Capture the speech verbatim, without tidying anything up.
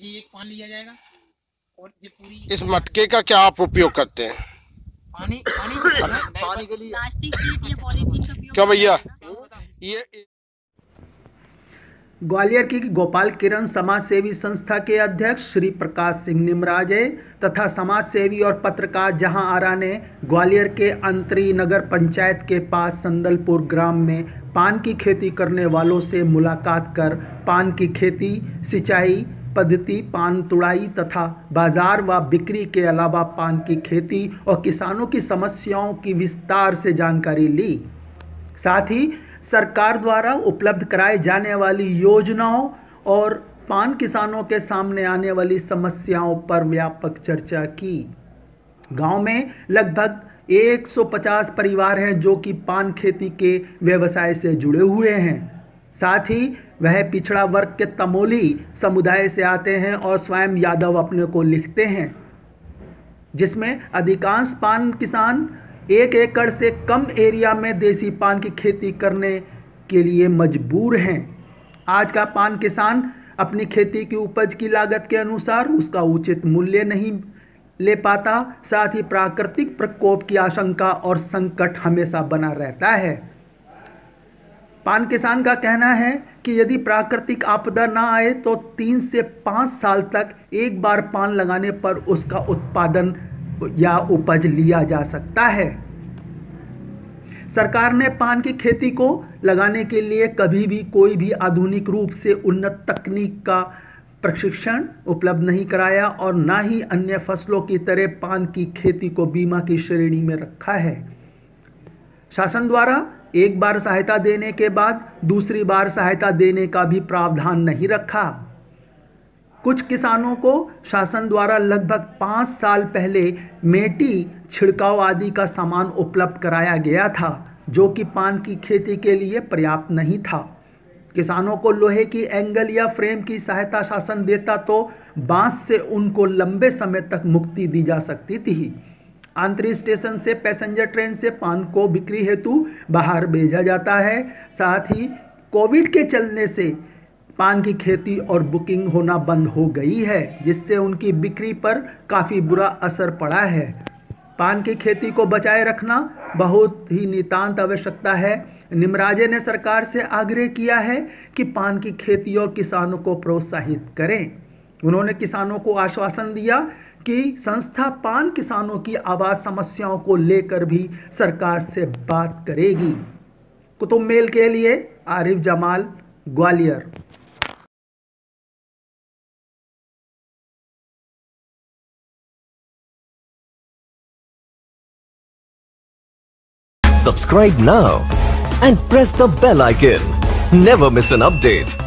जी एक पान लिया जाएगा और ये पूरी। इस मटके का क्या आप उपयोग करते हैं? पानी पानी पानी के लिए प्लास्टिक शीट या पॉलीथीन का उपयोग क्या भैया ये ग्वालियर की गोपाल किरण समाज सेवी संस्था के अध्यक्ष श्री प्रकाश सिंह निमराजे तथा समाज सेवी और पत्रकार जहां आरा ने ग्वालियर के अंतरी नगर पंचायत के पास संदलपुर ग्राम में पान की खेती करने वालों से मुलाकात कर पान की खेती, सिंचाई पद्धति, पान तुड़ाई तथा बाजार व बिक्री के अलावा पान की खेती और किसानों की समस्याओं की विस्तार से जानकारी ली। साथ ही सरकार द्वारा उपलब्ध कराए जाने वाली योजनाओं और पान किसानों के सामने आने वाली समस्याओं पर व्यापक चर्चा की। गांव में लगभग एक सौ पचास परिवार हैं जो कि पान खेती के व्यवसाय से जुड़े हुए हैं। साथ ही वह पिछड़ा वर्ग के तमोली समुदाय से आते हैं और स्वयं यादव अपने को लिखते हैं, जिसमें अधिकांश पान किसान एक एकड़ से कम एरिया में देसी पान की खेती करने के लिए मजबूर हैं। आज का पान किसान अपनी खेती की उपज की लागत के अनुसार उसका उचित मूल्य नहीं ले पाता। साथ ही प्राकृतिक प्रकोप की आशंका और संकट हमेशा बना रहता है। पान किसान का कहना है कि यदि प्राकृतिक आपदा ना आए तो तीन से पाँच साल तक एक बार पान लगाने पर उसका उत्पादन या उपज लिया जा सकता है। सरकार ने पान की खेती को लगाने के लिए कभी भी कोई भी आधुनिक रूप से उन्नत तकनीक का प्रशिक्षण उपलब्ध नहीं कराया और ना ही अन्य फसलों की तरह पान की खेती को बीमा की श्रेणी में रखा है। शासन द्वारा एक बार सहायता देने के बाद दूसरी बार सहायता देने का भी प्रावधान नहीं रखा। कुछ किसानों को शासन द्वारा लगभग पाँच साल पहले मेटी, छिड़काव आदि का सामान उपलब्ध कराया गया था, जो कि पान की खेती के लिए पर्याप्त नहीं था। किसानों को लोहे की एंगल या फ्रेम की सहायता शासन देता तो बांस से उनको लंबे समय तक मुक्ति दी जा सकती थी। आंतरिक स्टेशन से पैसेंजर ट्रेन से पान को बिक्री हेतु बाहर भेजा जाता है। साथ ही कोविड के चलने से पान की खेती और बुकिंग होना बंद हो गई है, जिससे उनकी बिक्री पर काफ़ी बुरा असर पड़ा है। पान की खेती को बचाए रखना बहुत ही नितांत आवश्यकता है। निमराजे ने सरकार से आग्रह किया है कि पान की खेती और किसानों को प्रोत्साहित करें। उन्होंने किसानों को आश्वासन दिया कि संस्था पान किसानों की आवाज़ समस्याओं को लेकर भी सरकार से बात करेगी। कुतुब मेल के लिए Arif Jamal, Gwalior. Subscribe now and press the bell icon. Never miss an update.